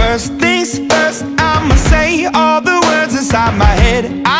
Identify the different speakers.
Speaker 1: First things first, I'ma say all the words inside my head.